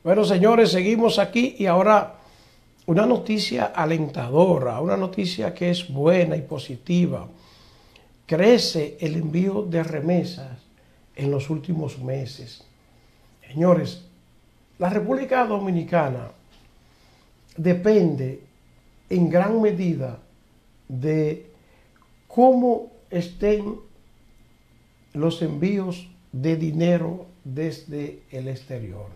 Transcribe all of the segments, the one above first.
Bueno, señores, seguimos aquí y ahora una noticia alentadora, una noticia que es buena y positiva. Crece el envío de remesas en los últimos meses. Señores, la República Dominicana depende en gran medida de cómo estén los envíos de dinero desde el exterior.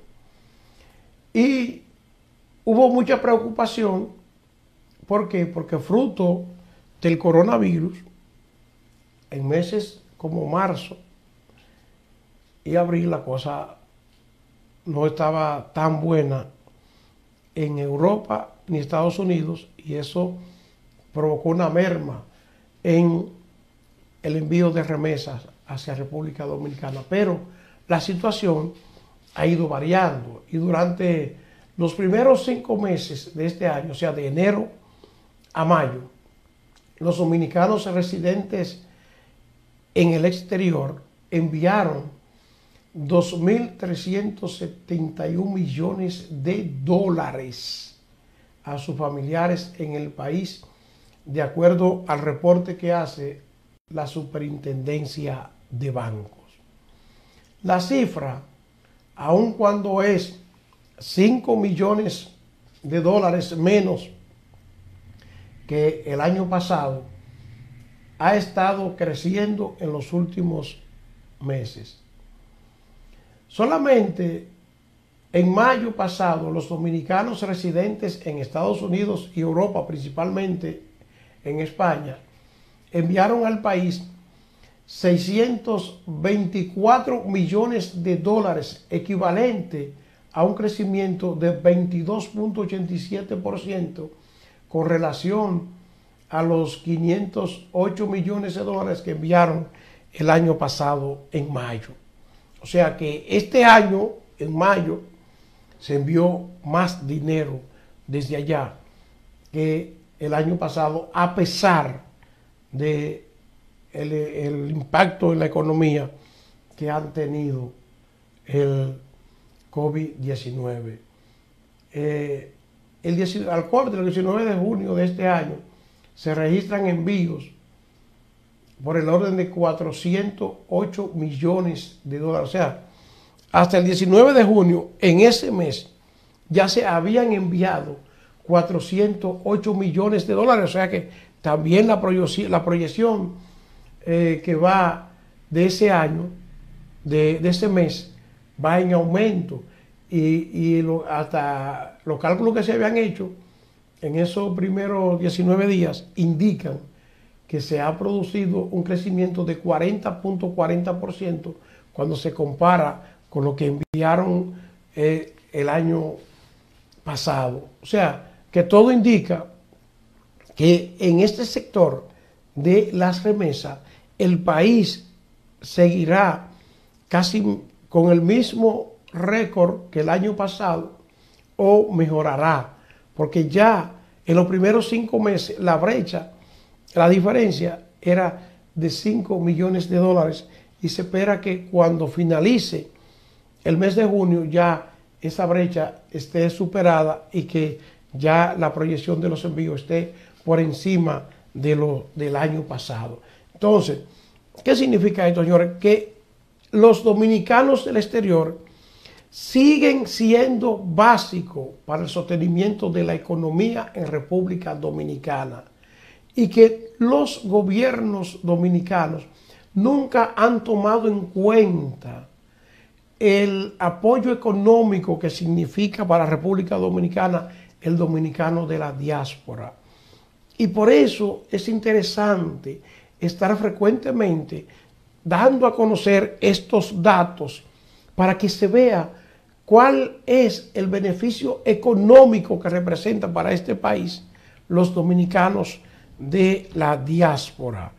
Y hubo mucha preocupación. ¿Por qué? Porque fruto del coronavirus, en meses como marzo y abril, la cosa no estaba tan buena en Europa ni Estados Unidos, y eso provocó una merma en el envío de remesas hacia República Dominicana. Pero la situación ha ido variando y durante los primeros 5 meses de este año, o sea, de enero a mayo, los dominicanos residentes en el exterior enviaron 2.371 millones de dólares a sus familiares en el país, de acuerdo al reporte que hace la Superintendencia de Bancos. La cifra, aun cuando es 5 millones de dólares menos que el año pasado, ha estado creciendo en los últimos meses. Solamente en mayo pasado, los dominicanos residentes en Estados Unidos y Europa, principalmente en España, enviaron al país 624 millones de dólares, equivalente a un crecimiento de 22.87% con relación a los 508 millones de dólares que enviaron el año pasado en mayo. O sea que este año, en mayo, se envió más dinero desde allá que el año pasado, a pesar de el impacto en la economía que han tenido el COVID-19. Al corte del 19 de junio de este año se registran envíos por el orden de 408 millones de dólares. O sea, hasta el 19 de junio, en ese mes, ya se habían enviado 408 millones de dólares. O sea que también la proyección que va de ese año, de ese mes, va en aumento. Hasta los cálculos que se habían hecho en esos primeros 19 días indican que se ha producido un crecimiento de 40.40% cuando se compara con lo que enviaron el año pasado. O sea, que todo indica que en este sector de las remesas el país seguirá casi con el mismo récord que el año pasado o mejorará, porque ya en los primeros 5 meses la brecha, la diferencia era de 5 millones de dólares, y se espera que cuando finalice el mes de junio ya esa brecha esté superada y que ya la proyección de los envíos esté por encima de del año pasado. Entonces, ¿qué significa esto, señores? Que los dominicanos del exterior siguen siendo básicos para el sostenimiento de la economía en República Dominicana, y que los gobiernos dominicanos nunca han tomado en cuenta el apoyo económico que significa para la República Dominicana el dominicano de la diáspora. Y por eso es interesante estar frecuentemente dando a conocer estos datos para que se vea cuál es el beneficio económico que representa para este país los dominicanos de la diáspora.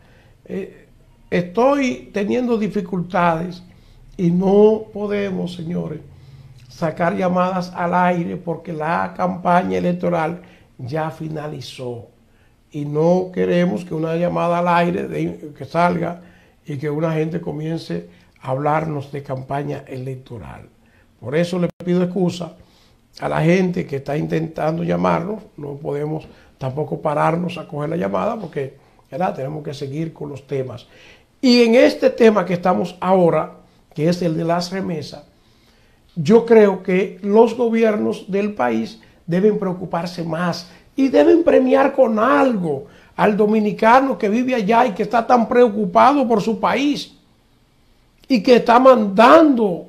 Estoy teniendo dificultades y no podemos, señores, sacar llamadas al aire porque la campaña electoral ya finalizó y no queremos que una llamada al aire que salga y que una gente comience a hablarnos de campaña electoral. Por eso le pido excusa a la gente que está intentando llamarnos. No podemos tampoco pararnos a coger la llamada porque, ¿verdad?, tenemos que seguir con los temas. Y en este tema que estamos ahora, que es el de las remesas, yo creo que los gobiernos del país deben preocuparse más y deben premiar con algo al dominicano que vive allá y que está tan preocupado por su país y que está mandando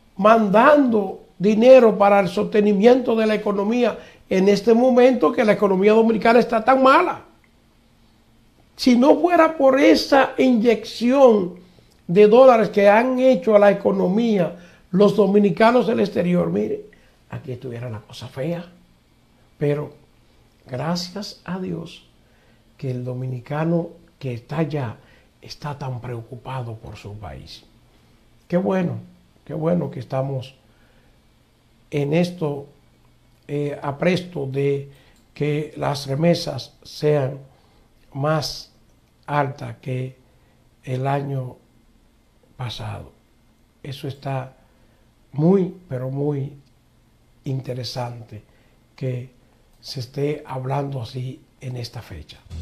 dinero para el sostenimiento de la economía en este momento que la economía dominicana está tan mala. Si no fuera por esa inyección de dólares que han hecho a la economía los dominicanos del exterior, mire, aquí estuviera la cosa fea. Pero gracias a Dios que el dominicano que está allá está tan preocupado por su país. Qué bueno que estamos en esto apresto de que las remesas sean más altas que el año pasado. Eso está muy, pero muy interesante que se esté hablando así en esta fecha.